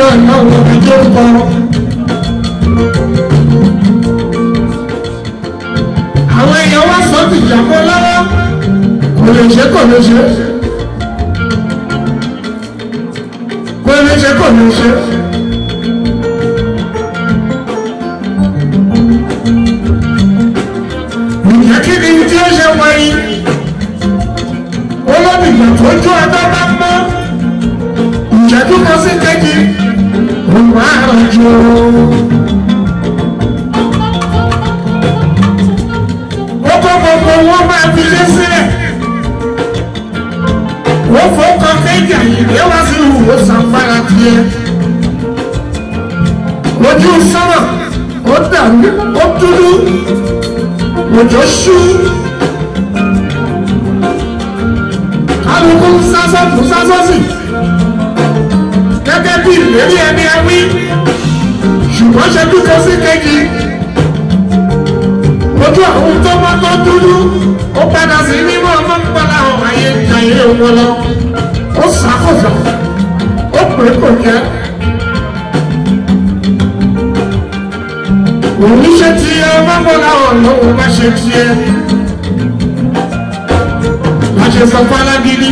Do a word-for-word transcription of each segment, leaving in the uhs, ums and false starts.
ọlọ́run ọba tó ń bọ̀. àwọn èèyàn wá sọ ti jàmọ́ lọ́wọ́ kò lè ṣe kò lè ṣe kò lè ṣe kò lè ṣe. ìyá kí ni tí ó ṣe wáyé olómìnira tó jó ẹgbẹ́ bá mọ́ ìjẹ́jú kan sí kejì òun àrùn jù. gbogbo wọn máa fi lé sílẹ̀ wọ́n fọ́kàn kéjì àyìnlé wá sí ìwò sàǹfàrà tiẹ̀ ojú sọ́nà ó dàrú ó dúdú òjò ṣú kálukú sásọ́ fún sásọ́ sí gẹ́gẹ́ bí ìlérí ẹni ẹwí ṣùgbọ́n ṣe dúkọ sí kejì ojú àwọn tó bá tó dúdú ó padà sí mímọ́ ọmọ nípàlà ọ̀hún ayé ayé wọn lọ ó ṣàkóso ó pè é kò jẹ́ òun ṣe ti ọmọ bọ́lá ọ̀nà òun bá ṣe tiẹ̀ láṣẹ sọ fún alágídí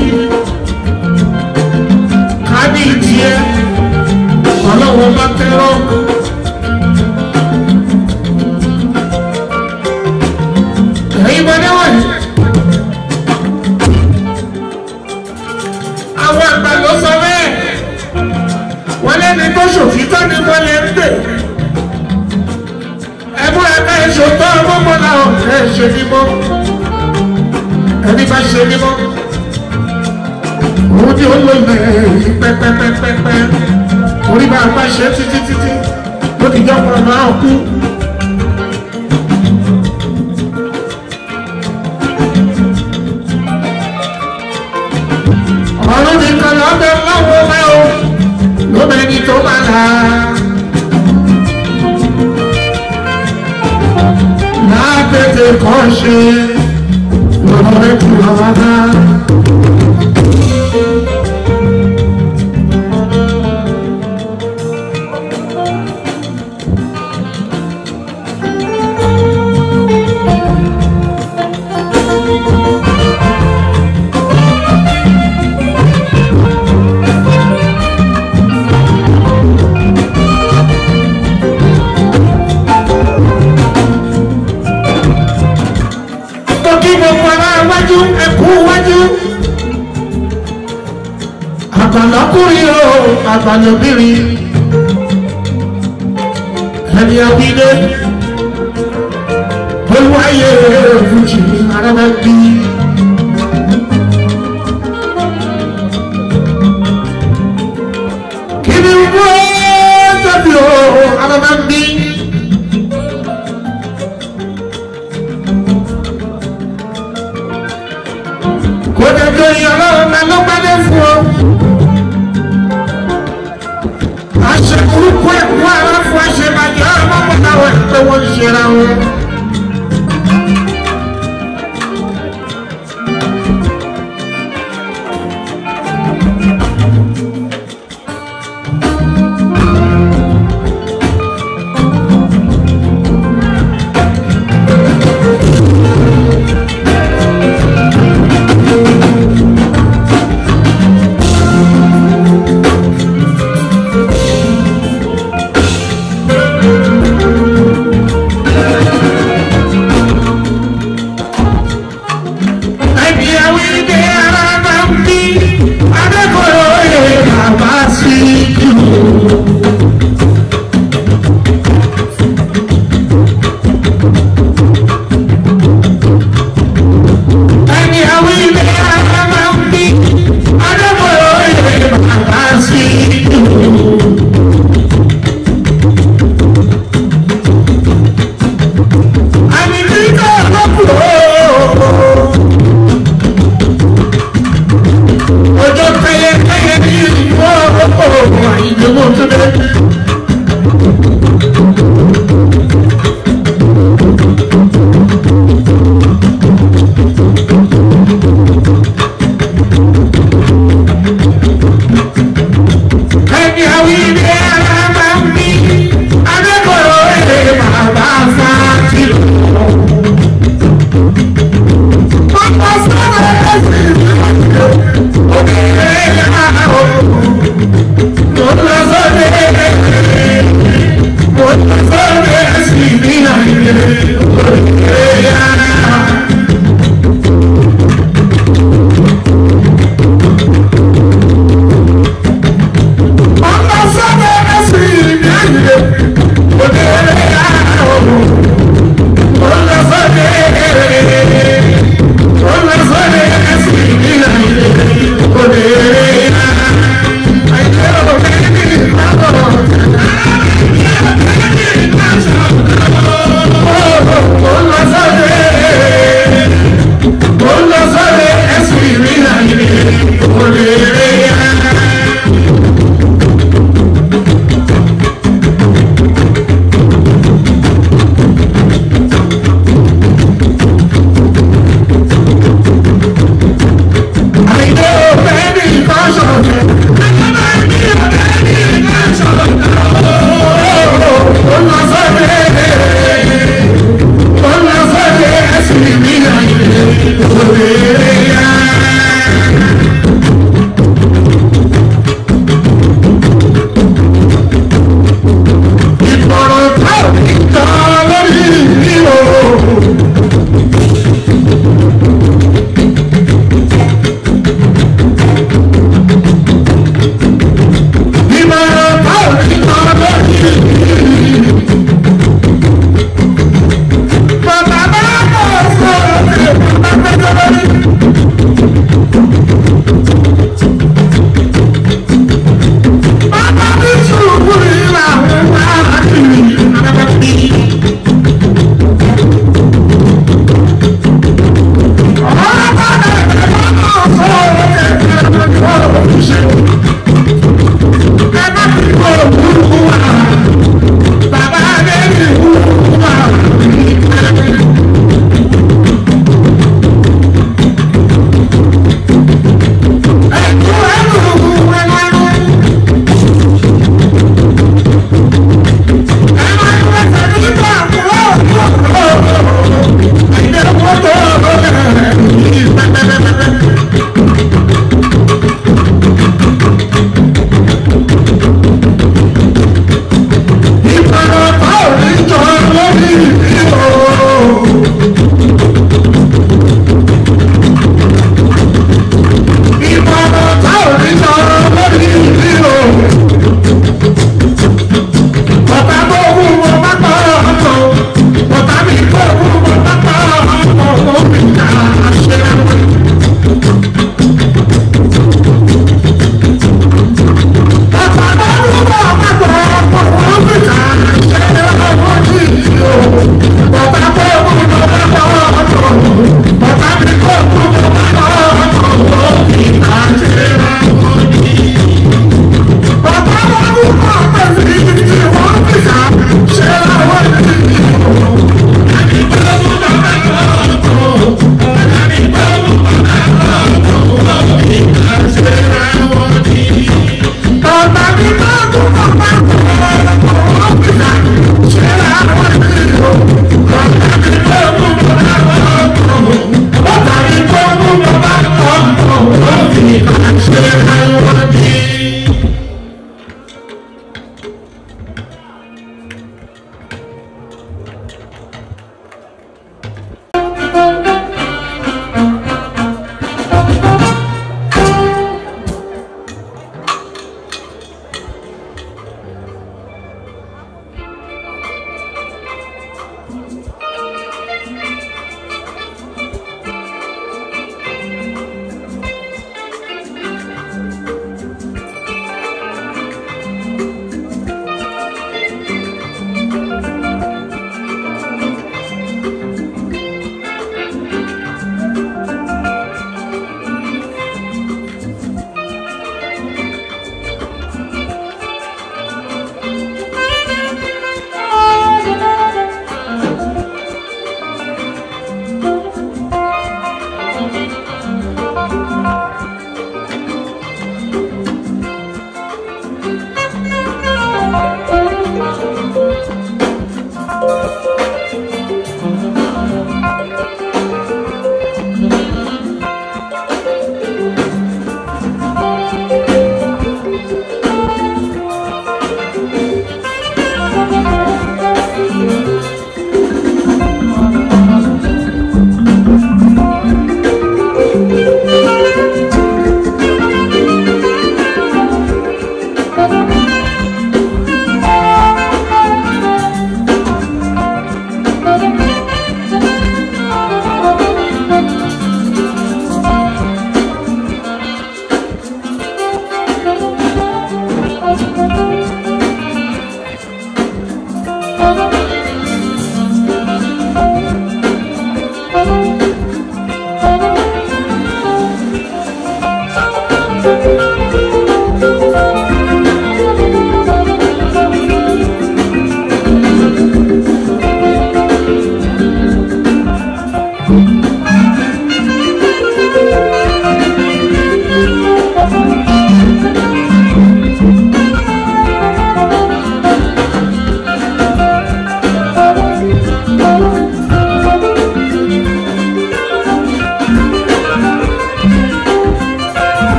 kábí tiẹ̀ ọlọ́wọ́ bá tẹ́rọ. Àwọn àgbà ló sọ bẹ́ẹ̀ wọ́n lẹ́ni tó ṣòfítọ́ ní wọ́n lè ń pè ẹ̀mú ẹ̀ka ìṣòtọ́ ọmọ làwọn ẹ̀ ṣe mímọ́ ẹni bá ṣe mímọ́ òun ni ó lò lẹ̀ pẹ́pẹ́pẹ́pẹ́ orí bá a bá ṣe títí títí ló ti jọ́ ọ̀pọ̀ náà kú. ọ̀run nìkan lọ́dọ̀ lọ́wọ́ bá o ló mẹ́ni tó bá la. lápẹ̀tẹ̀ kọ́ ṣe lọ́dọ̀ rẹ̀ kú lọ́wọ́ bá. àgbàlọ́kùnrin o àgbàlọ́bìnrin ẹni àwílé olúwayé fújì arábàbí kí ni wọ́n tẹ̀lé o arábàbí. kò dẹ̀ tó yẹ ọlọ́run náà ló gbádé fún ọ. àṣekúrúkú ẹ̀kú ara fún àṣebàjẹ́ ọmọ mọ́tàwọ̀ pé wọ́n ń ṣera wọn.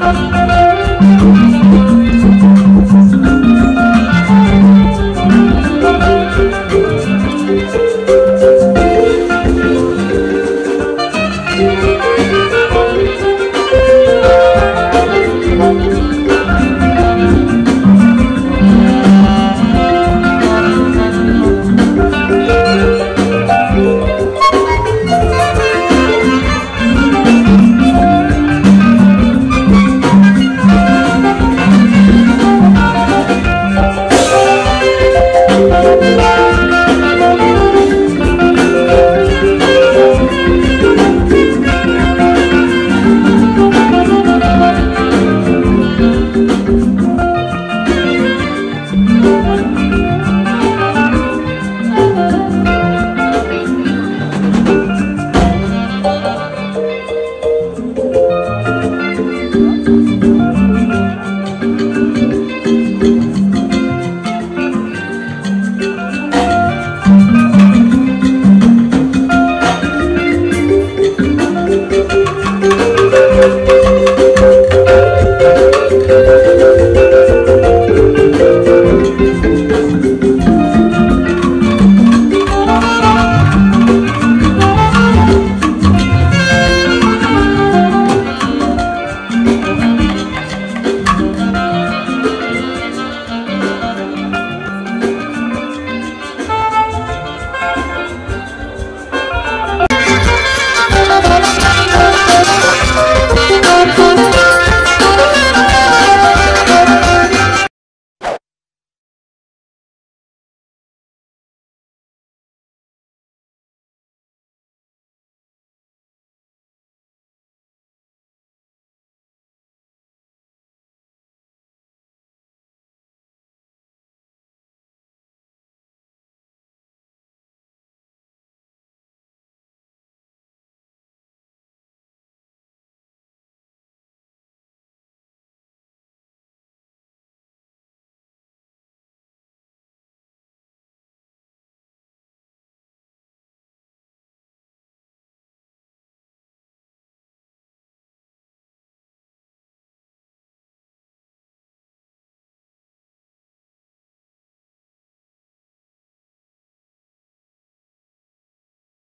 Thank you.